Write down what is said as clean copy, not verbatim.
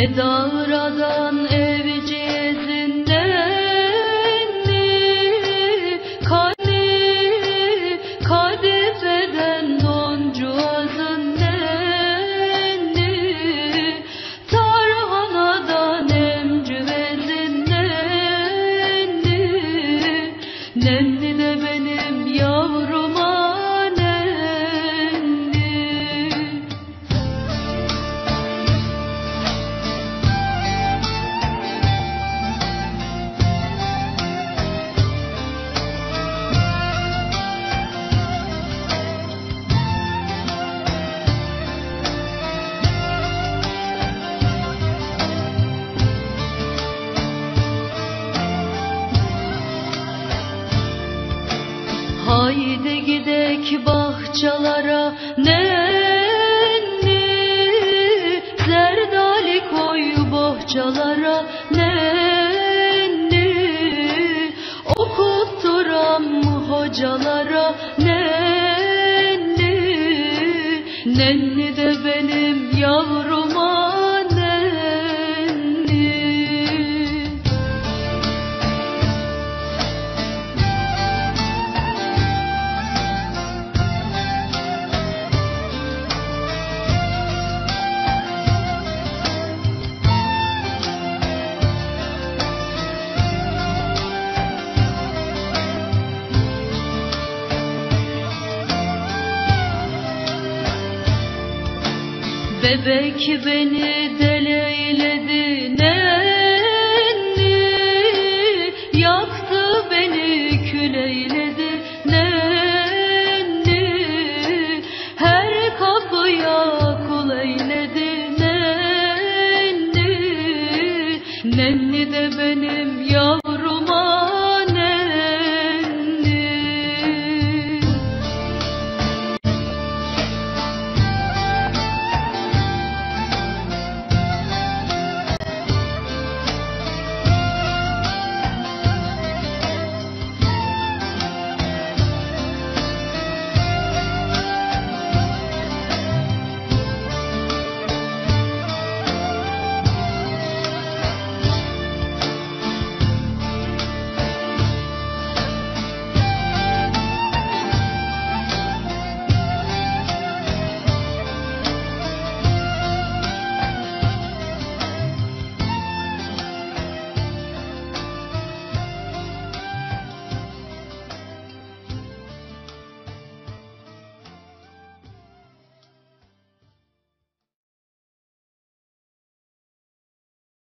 Ne dağradan evcizinden kadifeden doncuğazından tarhanadan emcivezinden nenni de benim yavruma haydi gidek bahçalara nenni, zerdali koy bohçalara nenni, okutturam hocalara nenni, nenni de benim yavruma bebek beni deleyledi nenni, yaktı beni küleyledi nenni, her kapıya kul eyledi nenni, nenni de benim yavruma